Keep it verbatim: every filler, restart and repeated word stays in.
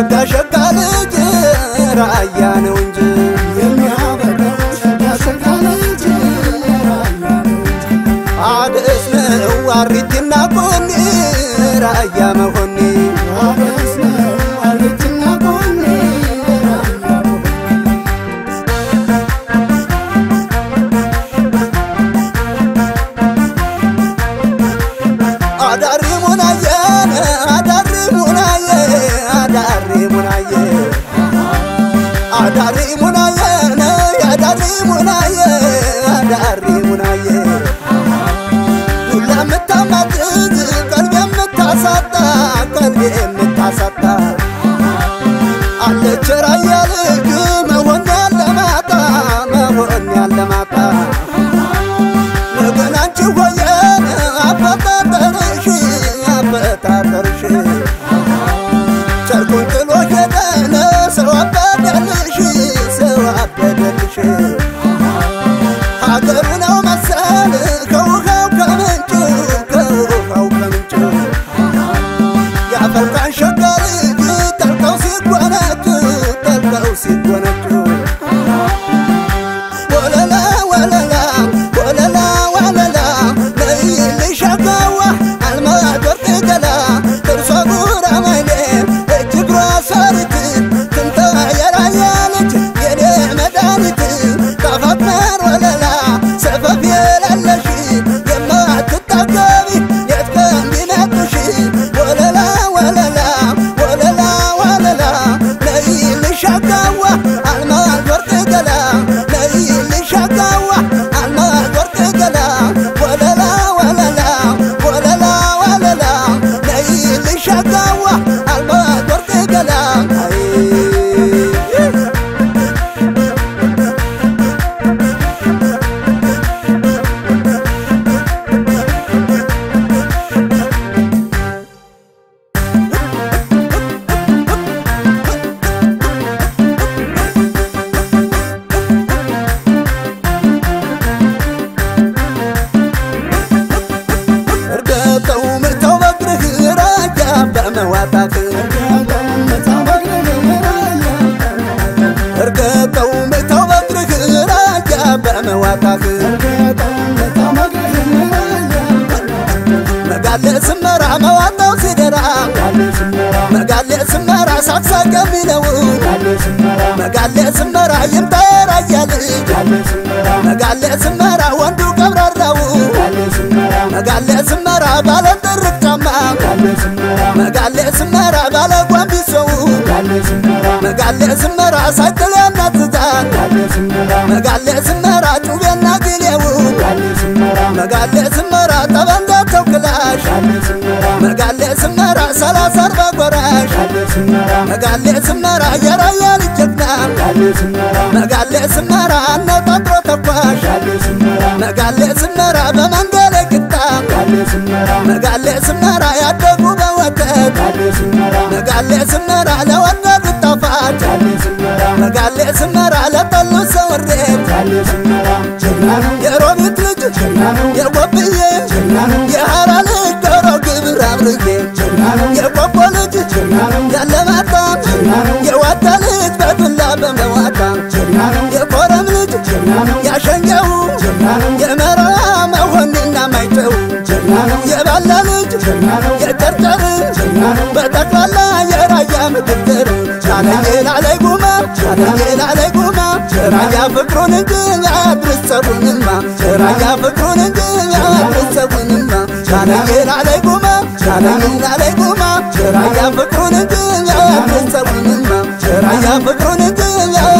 ሸጋ ሸጋ ልጅ ራያ ነው እንጂ የሚያበራው ሸጋ ሸጋ ልጅ ራያ ነው እንጂ አደስ ነው አሪቲና ቆኒ ራያ መሆኒ አደስ ነው አሪቲና ቆኒ ራያ አዳሪ ሙናየ አዳሪ ሙናየ አዳሪ ሙናየ አዳሪ ሙናየ አዳሪ ሙናየ አዳሪ ሙናየ ዱላ ምታማጥዝ ቀልቤ ምታሳጣ ቀልቤ ምታሳጣ አለች ራያ ልጅ መሆን ያለማጣ መሆን ያለማጣ ነገን አንቺ ሆየን አፈጣጠርሽ አፈጣጠርሽ ጨርቁን ጥሎ ሄደን ሰው አበደልሽ ሰው አበደልሽ ሀገሩ ነው መሰል ከውሃው ከምንጩ ከውሃው ከምንጩ ያፈልቃን ሸጋ ልጅ ጠልቀው ሲጎነጩ ጠልቀው ሲጎነጩ ወለላ ወለላ ወለላ ወለላ ለይልሽ ሸጋዋ አልማዝ ወርቅ ገላ ጥርሷ ጉራማይሌ እጅ እግሯ ሳሪት ትምታ የራያ ልጅ የኔ መድኃኒት ጣፋጭ ማር ወለላ ሰፈፍ የላለሽ የማትጠገቢ የት ከሚነጥሽ ወለላ ወለላ ወለላ ወለላ ለይልሽ ሸጋዋ አልማዝ ወርቅ ገላ ለይልሽ ሸጋዋ አልማዝ ወርቅ ገላ ወለላ ወለላ ወለላ ወለላ ለይልሽ ሸጋዋ አልማዝ ወርቅ ገላ እርገጠው ምርተው በግርህ ራያ በመዋጣት እርገጠው ምርተው በግርህ ራያ በመዋጣት መጋለ ስመራ መዋጣው ሲደራ መጋለ ስመራ ሳቅሳቅ የሚለው መጋለ ስመራ ይምጣ ራያ ልጅ መጋለ ስመራ ወንዱ ቀብራራው መጋለ ስመራ ባለ ጥርቅ ጫማ መጋለ ስመራ ባለ ጓንቢሶው መጋለ ስመራ ሳይክል ያናትዛል መጋለ ስመራ ጩቤና ግሌው መጋለ ስመራ ጠበንጃ ተውክላሽ መጋለ ስመራ ሰላሳ አርባ ጎራሽ መጋለ ስመራ የራያ ልጅ ጀግና መጋለ ስመራ አነጣጥሮ ተኳሽ መጋለ ስመራ በመንገድ ቅጣ መጋለ ስመራ ያደጉ በወተት መጋለ ስመራ ለወለዱ ጣፋጭ መጋለ ስመራ ለጠሉ ሰውሬት የሮቢት ልጅ የቆብዬ የሐራ ልጅ ዶሮ ግብር አብርጌ የቆቦ ልጅ ያለማጣ የዋዳ ልጅ በዱላ በመዋጣ የኮረም ልጅ ያሸኘው የመራ መሆንና ማይጨው የባላ ልጅ የጨርጨር በጠቅላላ የራያ ምድር ቻለኝ ላለይ ጉማ ቻለኝ ላለይ ጉማ ራያ ፍቅሩን እንጂ ያድርሰቡንማ ራያ ፍቅሩን እንጂ ያድርሰቡንማ ቻለኝ ላለይ ጉማ ቻለኝ ላለይ ጉማ ራያ ፍቅሩን እንጂ ያድርሰቡንማ ራያ ፍቅሩን እንጂ